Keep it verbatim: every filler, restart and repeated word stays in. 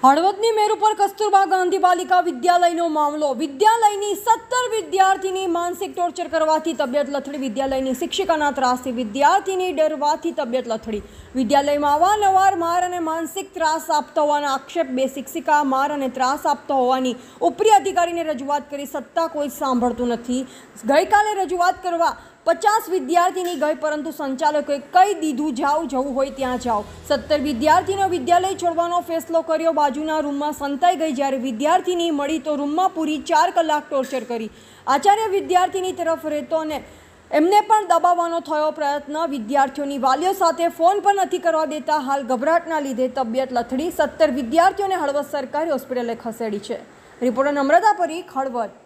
હળવદની મેરુ પર કસ્તુરબા ગાંધી બાલિકા વિદ્યાલયનો મામલો। વિદ્યાલયની સત્તર વિદ્યાર્થીની માનસિક ટોર્ચર કરવાથી તબિયત લથડી। વિદ્યાલયની શિક્ષિકાના ત્રાસથી વિદ્યાર્થીની ડરવાથી તબિયત લથડી। વિદ્યાલયમાં અવારનવાર માર અને માનસિક ત્રાસ આપતા હોવાના આક્ષેપ। બે શિક્ષિકા માર અને ત્રાસ આપતા હોવાની ઉપરી અધિકારીને રજૂઆત કરી છતાં કોઈ સાંભળતું નથી। ગઈકાલે રજૂઆત કરવા पचास विद्यार्थी गई, परंतु संचालकोए कही दीधुं जाओ जवुं होय त्यां जाओ। सत्तर विद्यार्थीओ विद्यालय छोड़वानो फैसलो कर्यो। बाजुना रूममां संताई गई। ज्यारे विद्यार्थीनी मळी तो रूममां पूरी चार कलाक टोर्चर करी। आचार्य विद्यार्थीनी तरफ रहेतो ने एमने पण दबावવાનો થયો પ્રયત્ન। વિદ્યાર્થીઓની વાલીઓ સાથે ફોन પણ નથી કરવા દેતા। હાલ ગભરાટના લીધે તબિયત લથડી। સત્તર વિદ્યાર્થીઓને હળવદ સરકારી હોસ્પિટલે ખસેડી છે। રિપોર્ટર નમ્રતા પરીખ, હળવદ।